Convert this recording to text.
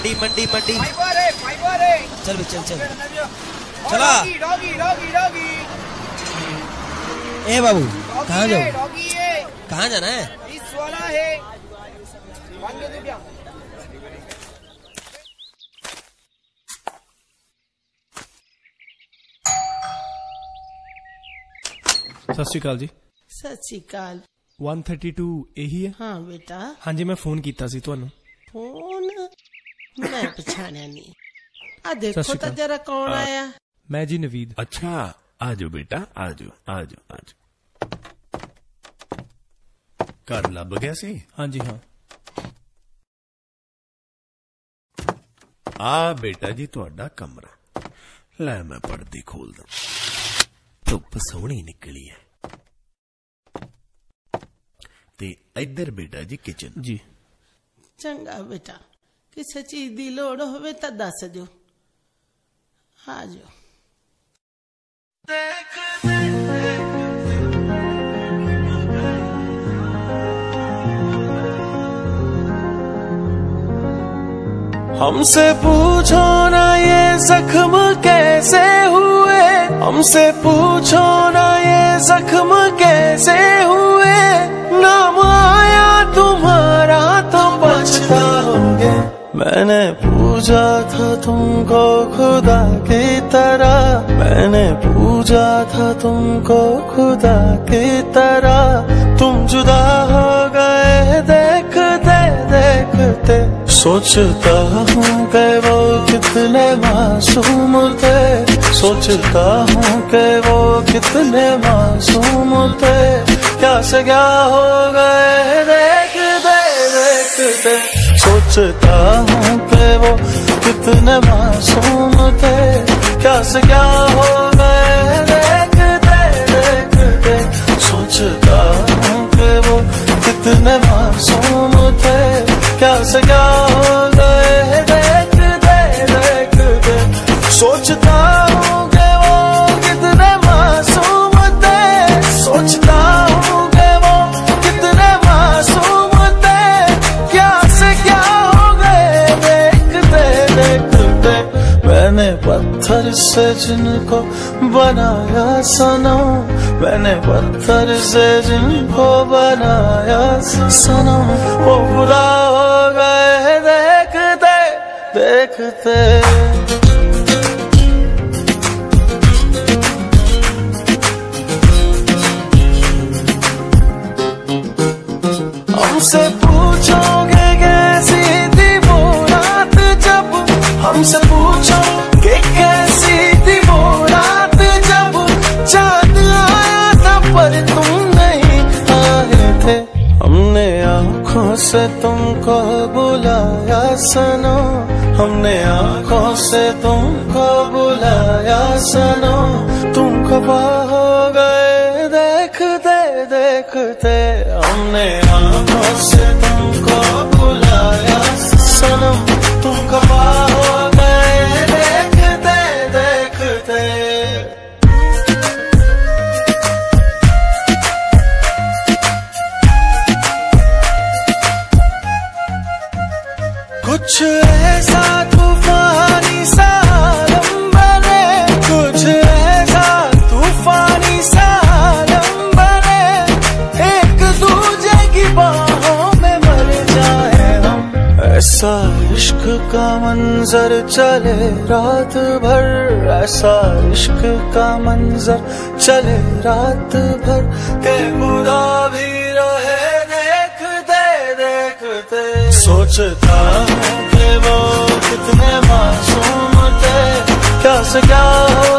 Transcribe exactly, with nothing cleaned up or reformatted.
Mandi Mandi Mandi fibre है fibre है। चल चल चल चला। Doggy doggy doggy. ए बाबू कहाँ जाओ? डॉगी है। कहाँ जाना है? इस वाला है। सत श्री अकाल जी। सत श्री अकाल। वन थर्टी टू यही है? हाँ बेटा। हाँ जी मैं फोन किया सी तुहानू। फोन मैं पछाणिया नहीं। आ देखो तो जरा कौन आया। मैं जी नवीद। अच्छा आजो बेटा आजो आजो आजो। घर लभ गया सी? हाँ जी हाँ। आ बेटा जी तुहाडा कमरा। लै मैं पर्दी खोल दा। धुप सोहनी निकली है। ते इधर बेटा जी किचन। जी चंगा बेटा किसी चीज की लोड़ होवे तो दस दो। आ जाओ। हमसे पूछो ना ये जख्म कैसे हुए, हमसे पूछो ना ये जख्म कैसे हुए। नाम आया तुम्हारा तो पछताओगे। मैंने पूछा था तुमको खुदा की तरह, मैंने पूछा था तुमको खुदा की तरह। तुम जुदा हो गए देखते देखते। सोचता हूँ कि वो कितने मासूम थे, सोचता हूँ कि वो कितने मासूम थे। क्या से क्या हो गए देखते देखते। सोचता हूँ कि वो कितने मासूम थे। क्या से क्या हो गए देखते देखते। सोचता हूँ कि वो कितने मासूम थे। क्या से क्या हो गए देखते देखते। सोचता हूँ कि वो कितने मासूम थे, सोचता हूँ कि वो कितने मासूम थे। क्या से क्या हो गए देखते देखते। मैंने पत्थर से जिनको बनाया सनम, मैंने पत्थर से जिनको बनाया सनम। वो बुरा हो गए देखते देखते। हमसे पूछोगे कैसी थी वो रात जब, हमसे पूछोगे कैसी थी वो रात जब। चांद आया था पर तुम नहीं आए थे। हमने आँखों से तुमको बुलाया सनो, हमने आँखों से तुमको बुलाया सनो। तुम खफा हो गए देखते देखते। हमने आँखों से तुमको बुलाया सनम। तुम खफा हो गए देखते देखते। कुछ ऐसा तूफानी सा आलम बने, कुछ ऐसा तूफानी सा आलम बने। एक दूजे की बाहों में मर जाए हम। ऐसा इश्क का मंजर चले रात भर, ऐसा इश्क का मंजर चले रात भर। के खुदा भी रहे देखते देखते। सोचता हूँ कि वो कितने मासूम थे। क्या से क्या हो